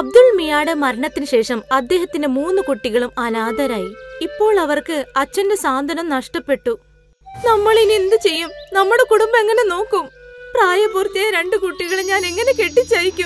അബ്ദുൾ മിയായുടെ മരണത്തിന് ശേഷം അദ്ദേഹത്തിന്റെ 3 കുട്ടികളും അനാഥരായി. ഇപ്പോൾ അവർക്ക് അച്ഛന്റെ സാന്ത്വനം നഷ്ടപ്പെട്ടു. നമ്മൾ ഇനി എന്ത് ചെയ്യും? നമ്മുടെ കുടുംബം എങ്ങനെ നോക്കും? പ്രായപൂർത്തിയായ 2 കുട്ടികളെ ഞാൻ എങ്ങനെ കെട്ടിച്ചയക്കും?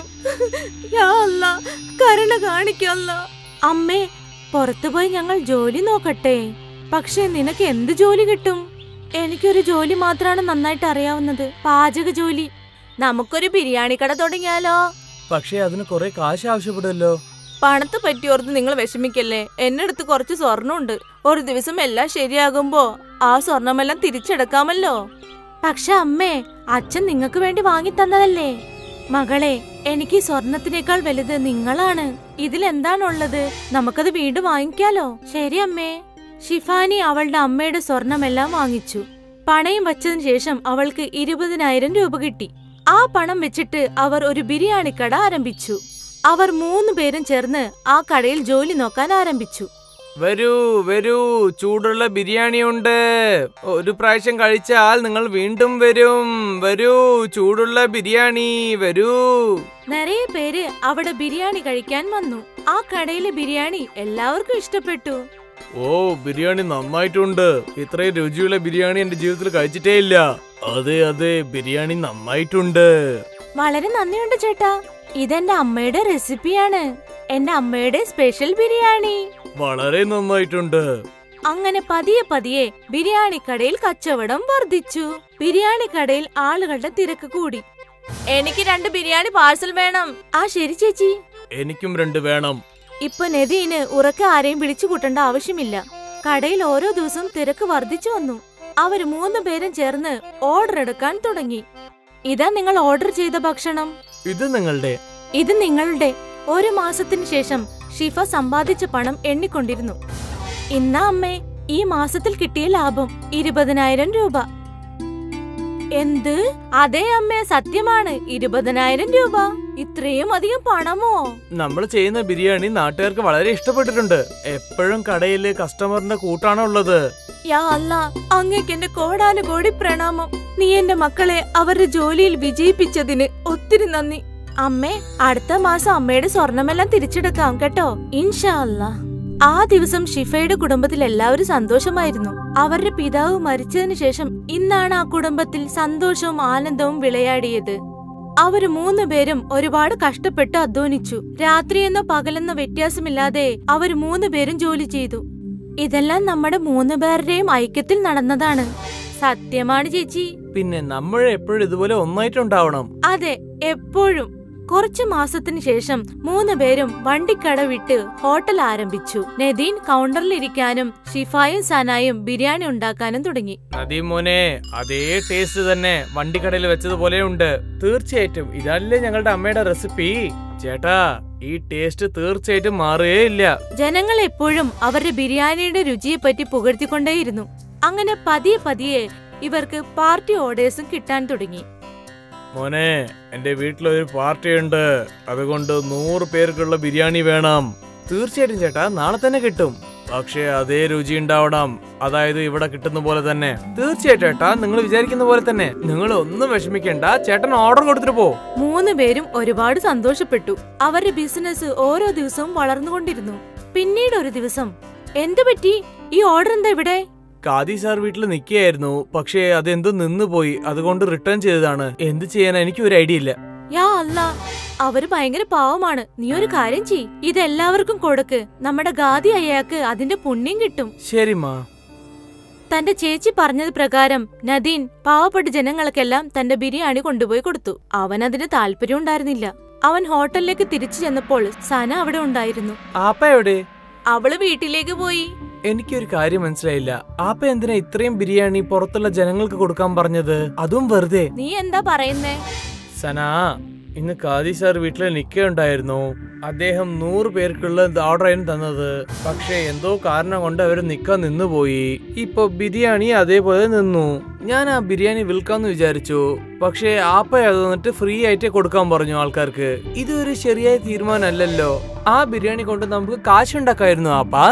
യാ അല്ലാ, കരുണ കാണിക്കല്ല. അമ്മേ, പുറത്തുപോയി ഞങ്ങൾ ജോലി നോക്കട്ടെ. പക്ഷെ നിനക്ക് എന്ത് ജോലി കിട്ടും? എനിക്കൊരു ജോലി മാത്രമാണ് നന്നായിട്ട് അറിയാവുന്നത്, പാചക ജോലി. നമുക്കൊരു ബിരിയാണി കട തുടങ്ങിയാലോ? പക്ഷേ അതിന് കുറെ കാശ് ആവശ്യപ്പെടുമല്ലോ. പണത്തെ പറ്റിയോർത്ത് നിങ്ങൾ വിഷമിക്കല്ലേ. എന്റെ അടുത്ത് കുറച്ച് സ്വർണ്ണമുണ്ട്. ഒരു ദിവസം എല്ലാം ശരിയാകുമ്പോ ആ സ്വർണ്ണമെല്ലാം തിരിച്ചെടുക്കാമല്ലോ. പക്ഷെ അമ്മേ, അച്ഛൻ നിങ്ങൾക്ക് വേണ്ടി വാങ്ങി തന്നതല്ലേ? മകളെ, എനിക്ക് സ്വർണത്തിനേക്കാൾ വലുത് നിങ്ങളാണ്. ഇതിലെന്താണുള്ളത്? നമുക്കത് വീണ്ടും വാങ്ങിക്കാലോ. ശരി അമ്മേ. ഷിഫാനി അവളുടെ അമ്മയുടെ സ്വർണമെല്ലാം വാങ്ങിച്ചു. പണയം വച്ചതിന് ശേഷം അവൾക്ക് 20,000 രൂപ കിട്ടി. ആ പണം വെച്ചിട്ട് അവർ ഒരു ബിരിയാണി കട ആരംഭിച്ചു. അവർ 3 പേരും ചേർന്ന് ആ കടയിൽ ജോലി നോക്കാൻ ആരംഭിച്ചു. വരൂ വരൂ, ചൂടുള്ള ബിരിയാണി ഉണ്ട്. ഒരു പ്രാവശ്യം കഴിച്ചാൽ നിങ്ങൾ വീണ്ടും വരും. വരൂ, ചൂടുള്ള ബിരിയാണി വരൂ. നിറയെ പേര് അവിടെ ബിരിയാണി കഴിക്കാൻ വന്നു. ആ കടയിലെ ബിരിയാണി എല്ലാവർക്കും ഇഷ്ടപ്പെട്ടു. ഓ, ബിരിയാണി നന്നായിട്ടുണ്ട്. ഇത്രയും രുചിയുള്ള ബിരിയാണി എന്റെ ജീവിതത്തിൽ കഴിച്ചിട്ടേ ഇല്ല. അതെ അതെ, ബിരിയാണി നന്നായിട്ടുണ്ട്. വളരെ നന്ദിയുണ്ട് ചേട്ടാ. ഇതെന്റെ അമ്മയുടെ റെസിപ്പിയാണ്. എന്റെ അമ്മയുടെ സ്പെഷ്യൽ ബിരിയാണി. വളരെ നന്നായിട്ടുണ്ട്. അങ്ങനെ പതിയെ പതിയെ ബിരിയാണി കടയിൽ കച്ചവടം വർദ്ധിച്ചു. ബിരിയാണി കടയിൽ ആളുകളുടെ തിരക്ക് കൂടി. എനിക്ക് 2 ബിരിയാണി പാഴ്സൽ വേണം. ആ ശരി ചേച്ചി. എനിക്കും 2 വേണം. ഇപ്പൊ നദീന് ഉറക്കെ ആരെയും വിളിച്ചു കൂട്ടേണ്ട ആവശ്യമില്ല. കടയിൽ ഓരോ ദിവസവും തിരക്ക് വർദ്ധിച്ചു വന്നു. അവർ 3 പേരും ചേർന്ന് ഓർഡർ എടുക്കാൻ തുടങ്ങി. ഇതാ നിങ്ങൾ ഓർഡർ ചെയ്ത ഭക്ഷണം. ഇത് നിങ്ങളുടെ. ഇത് നിങ്ങളുടെ. 1 മാസത്തിന് ശേഷം ഷിഫ സമ്പാദിച്ച പണം എണ്ണിക്കൊണ്ടിരുന്നു. ഇന്നാ അമ്മേ, ഈ മാസത്തിൽ കിട്ടിയ ലാഭം 20,000 രൂപ. എന്ത്? അതെ അമ്മേ, സത്യമാണ്. 20,000 രൂപ. ഇത്രയും അധികം പണമോ? നമ്മൾ ചെയ്യുന്ന ബിരിയാണി നാട്ടുകാർക്ക് വളരെ ഇഷ്ടപ്പെട്ടിട്ടുണ്ട്. എപ്പോഴും കടയില് കസ്റ്റമറിന്റെ കൂട്ടാണ് ഉള്ളത്. യാ അല്ലാ, അങ്ങേക്ക് എന്റെ കോടാനുകോടി പ്രണാമം. നീ എന്റെ മക്കളെ അവരുടെ ജോലിയിൽ വിജയിപ്പിച്ചതിന് ഒത്തിരി നന്ദി. അമ്മേ, അടുത്ത മാസം അമ്മയുടെ സ്വർണമെല്ലാം തിരിച്ചെടുക്കാം കേട്ടോ, ഇൻഷാ അല്ലാ. ആ ദിവസം ഷിഫയുടെ കുടുംബത്തിൽ എല്ലാവരും സന്തോഷമായിരുന്നു. അവരുടെ പിതാവ് മരിച്ചതിന് ശേഷം ഇന്നാണ് ആ കുടുംബത്തിൽ സന്തോഷവും ആനന്ദവും വിളയാടിയത്. അവര് 3 പേരും ഒരുപാട് കഷ്ടപ്പെട്ട് അധ്വാനിച്ചു. രാത്രിയെന്നോ പകലെന്നോ വ്യത്യാസമില്ലാതെ അവര് 3 പേരും ജോലി ചെയ്തു. ഇതെല്ലാം നമ്മുടെ 3 പേരുടെയും ഐക്യത്തിൽ നടന്നതാണ്. സത്യമാണ് ചേച്ചി. പിന്നെ നമ്മൾ എപ്പോഴും ഇതുപോലെ ഒന്നായിട്ടുണ്ടാവണം. അതെ, എപ്പോഴും. കുറച്ചു മാസത്തിന് ശേഷം 3 പേരും വണ്ടിക്കട വിട്ട് ഹോട്ടൽ ആരംഭിച്ചു. നദീൻ കൗണ്ടറിൽ ഇരിക്കാനും ഷിഫായും സനായും ബിരിയാണി ഉണ്ടാക്കാനും തുടങ്ങി. നദീം മോനെ, അതേ ടേസ്റ്റ് തന്നെ വണ്ടിക്കടയിൽ വെച്ചതുപോലെ ഉണ്ട്. തീർച്ചയായിട്ടും ഇതല്ലേ ഞങ്ങളുടെ അമ്മയുടെ റെസിപ്പി. ചേട്ടാ, ഈ ടേസ്റ്റ് തീർച്ചയായിട്ടും മാറുകയില്ല. ജനങ്ങൾ എപ്പോഴും അവരുടെ ബിരിയാണിയുടെ രുചിയെ പറ്റി പുകഴ്ത്തിക്കൊണ്ടേയിരുന്നു. അങ്ങനെ പതിയെ പതിയെ ഇവർക്ക് പാർട്ടി ഓർഡേഴ്സും കിട്ടാൻ തുടങ്ങി. മോനെ, എന്റെ വീട്ടിലൊരു പാർട്ടി ഉണ്ട്. അതുകൊണ്ട് 100 പേർക്കുള്ള ബിരിയാണി വേണം. തീർച്ചയായിട്ടും ചേട്ടാ, നാളെ തന്നെ കിട്ടും. പക്ഷേ അതേ രുചി ഉണ്ടാവണം. അതായത് ഇവിടെ കിട്ടുന്ന പോലെ തന്നെ. തീർച്ചയായിട്ടും ചേട്ടാ, നിങ്ങൾ വിചാരിക്കുന്ന പോലെ തന്നെ. നിങ്ങൾ ഒന്നും വിഷമിക്കണ്ട, ചേട്ടൻ ഓർഡർ കൊടുത്തിട്ട് പോ. 3 പേരും ഒരുപാട് സന്തോഷപ്പെട്ടു. അവരുടെ ബിസിനസ് ഓരോ ദിവസവും വളർന്നുകൊണ്ടിരുന്നു. പിന്നീട് ഒരു ദിവസം, എന്തു പറ്റി? ഈ ഓർഡർ എന്താ ഇവിടെ? കാദി സാർ വീട്ടിൽ നിൽക്കുകയായിരുന്നു. പക്ഷേ അതെന്തോ നിന്നുപോയി. അതുകൊണ്ട് റിട്ടേൺ ചെയ്തതാണ്. എന്ത് ചെയ്യാനാ, എനിക്ക് ഒരു ഐഡിയ ഇല്ല. യാ അല്ലാ, അവര് ഭയങ്കര പാവമാണ്. നീ ഒരു കാര്യം ചെയ്യ്, ഇതെല്ലാവർക്കും കൊടുക്ക്. നമ്മുടെ ഗാദി അയ്യാക്ക് അതിന്റെ പുണ്യം കിട്ടും. ശരി മാ. തന്റെ ചേച്ചി പറഞ്ഞത് പ്രകാരം നദീൻ പാവപ്പെട്ട ജനങ്ങൾക്കെല്ലാം തന്റെ ബിരിയാണി കൊണ്ടുപോയി കൊടുത്തു. അവൻ അതിന് താല്പര്യം ഉണ്ടായിരുന്നില്ല. അവൻ ഹോട്ടലിലേക്ക് തിരിച്ചു ചെന്നപ്പോൾ സന അവിടെ ഉണ്ടായിരുന്നു. ആപ്പ എവിടെ? അവള് വീട്ടിലേക്ക് പോയി. എനിക്കൊരു കാര്യം മനസ്സിലായില്ല. ആപ്പ എന്തിനാ ഇത്രയും ബിരിയാണി പുറത്തുള്ള ജനങ്ങൾക്ക് കൊടുക്കാൻ പറഞ്ഞത്? അതും വെറുതെ. നീ എന്താ പറയുന്നേ? സനാ, ഇന്ന് കാദി സാർ വീട്ടിലെ ലിഖെ ഉണ്ടായിരുന്നു. അദ്ദേഹം 100 പേർക്കുള്ള ഓർഡർ ആയിരുന്നു തന്നത്. പക്ഷെ എന്തോ കാരണം കൊണ്ട് അവര് നിക്കാൻ നിന്നുപോയി. ഇപ്പൊ ബിരിയാണി അതേപോലെ നിന്നു. ഞാൻ ആ ബിരിയാണി വിൽക്കാന്ന് വിചാരിച്ചു. പക്ഷെ ആപ്പ അത് വന്നിട്ട് ഫ്രീ ആയിട്ട് കൊടുക്കാൻ പറഞ്ഞു ആൾക്കാർക്ക്. ഇതൊരു ശരിയായ തീരുമാനമല്ലല്ലോ. ആ ബിരിയാണി കൊണ്ട് നമുക്ക് കാശുണ്ടാക്കായിരുന്നു ആപ്പ.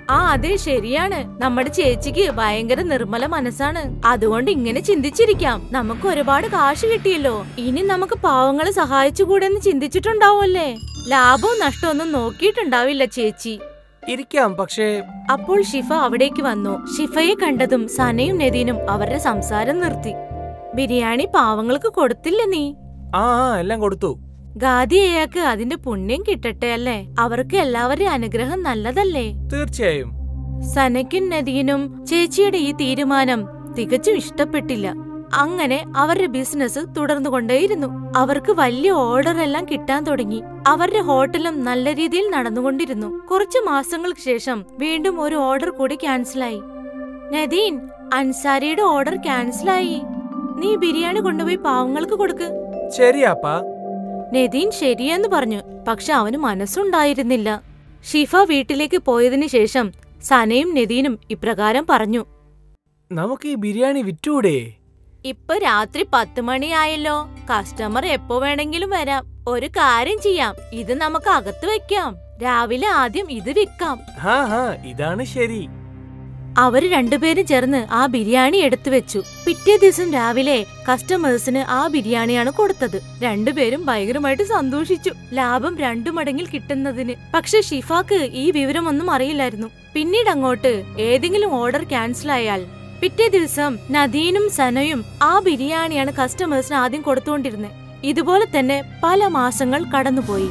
അതെ ശരിയാണ്. നമ്മുടെ ചേച്ചിക്ക് ഭയങ്കര നിർമ്മല മനസ്സാണ്. അതുകൊണ്ട് ഇങ്ങനെ ചിന്തിച്ചിരിക്കാം. നമുക്ക് ഒരുപാട് കാശ് കിട്ടിയല്ലോ, ഇനി നമുക്ക് പാവങ്ങളെ സഹായിച്ചുകൂടെന്ന് ചിന്തിച്ചിട്ടുണ്ടാവുമല്ലേ. ലാഭവും നഷ്ടമൊന്നും നോക്കിയിട്ടുണ്ടാവില്ല ചേച്ചി. ഇരിക്കാം, പക്ഷേ. അപ്പോൾ ഷിഫ അവിടേക്ക് വന്നു. ഷിഫയെ കണ്ടതും സനയും നദീനും അവരുടെ സംസാരം നിർത്തി. ബിരിയാണി പാവങ്ങൾക്ക് കൊടുത്തില്ല നീ? എല്ലാം കൊടുത്തു. ഗാദി അയാൾക്ക് അതിന്റെ പുണ്യം കിട്ടട്ടെ അല്ലേ. അവർക്ക് എല്ലാവരുടെയും അനുഗ്രഹം നല്ലതല്ലേ. തീർച്ചയായും. സനയ്ക്കും നദീനും ചേച്ചിയുടെ ഈ തീരുമാനം തികച്ചും ഇഷ്ടപ്പെട്ടില്ല. അങ്ങനെ അവരുടെ ബിസിനസ് തുടർന്നുകൊണ്ടേയിരുന്നു. അവർക്ക് വലിയ ഓർഡർ എല്ലാം കിട്ടാൻ തുടങ്ങി. അവരുടെ ഹോട്ടലും നല്ല രീതിയിൽ നടന്നുകൊണ്ടിരുന്നു. കുറച്ചു മാസങ്ങൾക്ക് ശേഷം വീണ്ടും ഒരു ഓർഡർ കൂടി ക്യാൻസലായി. Nadine, അൻസാരിയുടെ order ക്യാൻസലായി. നീ ബിരിയാണി കൊണ്ടുപോയി പാവങ്ങൾക്ക് കൊടുക്ക്. ശരിയാപ്പാ. നദീൻ ശരിയെന്ന് പറഞ്ഞു. പക്ഷെ അവന് മനസ്സുണ്ടായിരുന്നില്ല. ഷിഫ വീട്ടിലേക്ക് പോയതിനു ശേഷം സനയും നദീനും ഇപ്രകാരം പറഞ്ഞു. നമുക്ക് ഈ ബിരിയാണി വിറ്റൂടെ? ഇപ്പൊ രാത്രി 10 മണിയായല്ലോ. കസ്റ്റമർ എപ്പോ വേണമെങ്കിലും വരാം. ഒരു കാര്യം ചെയ്യാം, ഇത് നമുക്ക് അകത്ത് വെക്കാം. രാവിലെ ആദ്യം ഇത് വിൽക്കാം. ഇതാണ് ശരി. അവര് രണ്ടുപേരും ചേർന്ന് ആ ബിരിയാണി എടുത്തു വെച്ചു. പിറ്റേ ദിവസം രാവിലെ കസ്റ്റമേഴ്സിന് ആ ബിരിയാണിയാണ് കൊടുത്തത്. രണ്ടുപേരും ഭയങ്കരമായിട്ട് സന്തോഷിച്ചു, ലാഭം 2 മടങ്ങിൽ കിട്ടുന്നതിന്. പക്ഷെ ഷിഫാക്ക് ഈ വിവരമൊന്നും അറിയില്ലായിരുന്നു. പിന്നീട് അങ്ങോട്ട് ഏതെങ്കിലും ഓർഡർ ക്യാൻസൽ ആയാൽ പിറ്റേ ദിവസം നദീനും സനയും ആ ബിരിയാണിയാണ് കസ്റ്റമേഴ്സിന് ആദ്യം കൊടുത്തുകൊണ്ടിരുന്നത്. ഇതുപോലെ തന്നെ പല മാസങ്ങൾ കടന്നുപോയി.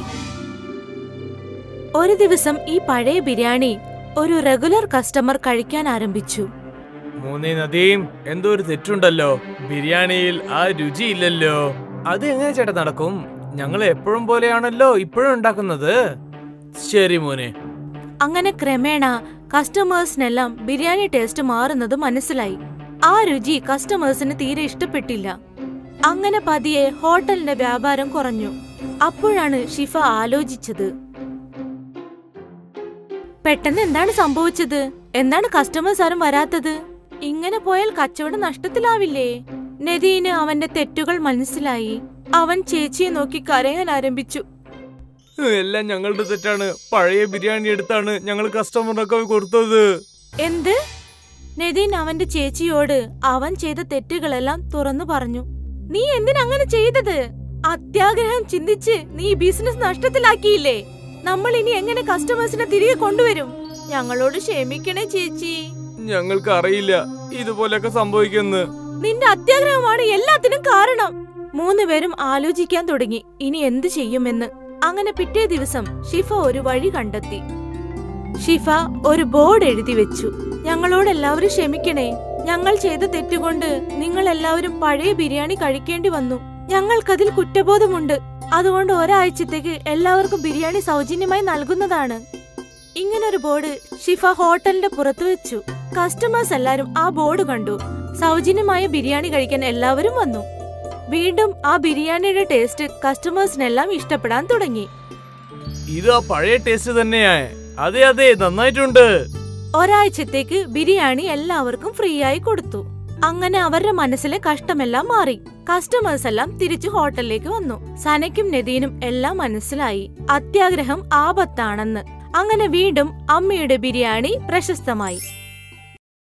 ഒരു ദിവസം ഈ പഴയ ബിരിയാണി ഒരു റെഗുലർ കസ്റ്റമർ കഴിക്കാൻ ആരംഭിച്ചു. നദീം, എന്തോ ഒരു തെറ്റുണ്ടല്ലോ. ബിരിയാണിയിൽ ആ രുചിയില്ലല്ലോ. അത് എങ്ങനെ ചേട്ടാ നടക്കും? ഞങ്ങൾ എപ്പോഴും പോലെയാണല്ലോ ഇപ്പോഴും ഉണ്ടാക്കുന്നത്. ശരി മോനെ. അങ്ങനെ ക്രമേണ കസ്റ്റമേഴ്സിനെല്ലാം ബിരിയാണി ടേസ്റ്റ് മാറുന്നത് മനസ്സിലായി. ആ രുചി കസ്റ്റമേഴ്സിന് തീരെ ഇഷ്ടപ്പെട്ടില്ല. അങ്ങനെ പതിയെ ഹോട്ടലിന്റെ വ്യാപാരം കുറഞ്ഞു. അപ്പോഴാണ് ഷിഫ ആലോചിച്ചത്, പെട്ടെന്ന് എന്താണ് സംഭവിച്ചത്? എന്താണ് കസ്റ്റമേഴ്സ് ആരും വരാത്തത്? ഇങ്ങനെ പോയാൽ കച്ചവടം നഷ്ടത്തിലാവില്ലേ? നദീന് അവന്റെ തെറ്റുകൾ മനസ്സിലായി. അവൻ ചേച്ചിയെ നോക്കി കരയാൻ ആരംഭിച്ചു. എല്ലാം ഞങ്ങളുടെ തെറ്റാണ്. പഴയ ബിരിയാണി എടുത്താണ് ഞങ്ങൾ കസ്റ്റമറിനൊക്കെ കൊടുത്തത്. എന്ത്? നദീൻ അവന്റെ ചേച്ചിയോട് അവൻ ചെയ്ത തെറ്റുകളെല്ലാം തുറന്നു പറഞ്ഞു. നീ എന്തിനങ്ങനെ ചെയ്തത്? അത്യാഗ്രഹം ചിന്തിച്ച് നീ ബിസിനസ് നഷ്ടത്തിലാക്കിയില്ലേ? നമ്മൾ ഇനി എങ്ങനെ കസ്റ്റമേഴ്സിനെ തിരികെ കൊണ്ടുവരും? ഞങ്ങളോട് ക്ഷമിക്കണേ ചേച്ചി. ഞങ്ങൾക്ക് അറിയില്ല ഇതുപോലൊക്കെ സംഭവിക്കുന്നു. നിന്റെ അത്യാഗ്രഹമാണ് എല്ലാത്തിനും കാരണം. 3 പേരും ആലോചിക്കാൻ തുടങ്ങി ഇനി എന്ത് ചെയ്യുമെന്ന്. അങ്ങനെ പിറ്റേ ദിവസം ഷിഫ ഒരു വഴി കണ്ടെത്തി. ഷിഫ ഒരു ബോർഡ് എഴുതി വെച്ചു. ഞങ്ങളോട് എല്ലാവരും ക്ഷമിക്കണേ. ഞങ്ങൾ ചെയ്ത തെറ്റുകൊണ്ട് നിങ്ങൾ എല്ലാവരും പഴയ ബിരിയാണി കഴിക്കേണ്ടി വന്നു. ഞങ്ങൾക്കതിൽ കുറ്റബോധമുണ്ട്. അതുകൊണ്ട് ഒരാഴ്ചത്തേക്ക് എല്ലാവർക്കും ബിരിയാണി സൗജന്യമായി നൽകുന്നതാണ്. ഇങ്ങനൊരു ബോർഡ് ഷിഫ ഹോട്ടലിന്റെ പുറത്തു വെച്ചു. കസ്റ്റമേഴ്സ് എല്ലാരും ആ ബോർഡ് കണ്ടു. സൗജന്യമായ ബിരിയാണി കഴിക്കാൻ എല്ലാവരും വന്നു. വീണ്ടും ആ ബിരിയാണിയുടെ ടേസ്റ്റ് കസ്റ്റമേഴ്സിനെല്ലാം ഇഷ്ടപ്പെടാൻ തുടങ്ങി. ഇത് ആ പഴയ ടേസ്റ്റ് തന്നെയാ. അതെ അതെ, നന്നായിട്ടുണ്ട്. ഒരാഴ്ചത്തേക്ക് ബിരിയാണി എല്ലാവർക്കും ഫ്രീ ആയി കൊടുത്തു. അങ്ങനെ അവരുടെ മനസ്സിലെ കഷ്ടമെല്ലാം മാറി. കസ്റ്റമേഴ്സ് എല്ലാം തിരിച്ചു ഹോട്ടലിലേക്ക് വന്നു. സനയ്ക്കും നദീനും എല്ലാം മനസ്സിലായി അത്യാഗ്രഹം ആപത്താണെന്ന്. അങ്ങനെ വീണ്ടും അമ്മയുടെ ബിരിയാണി പ്രശസ്തമായി.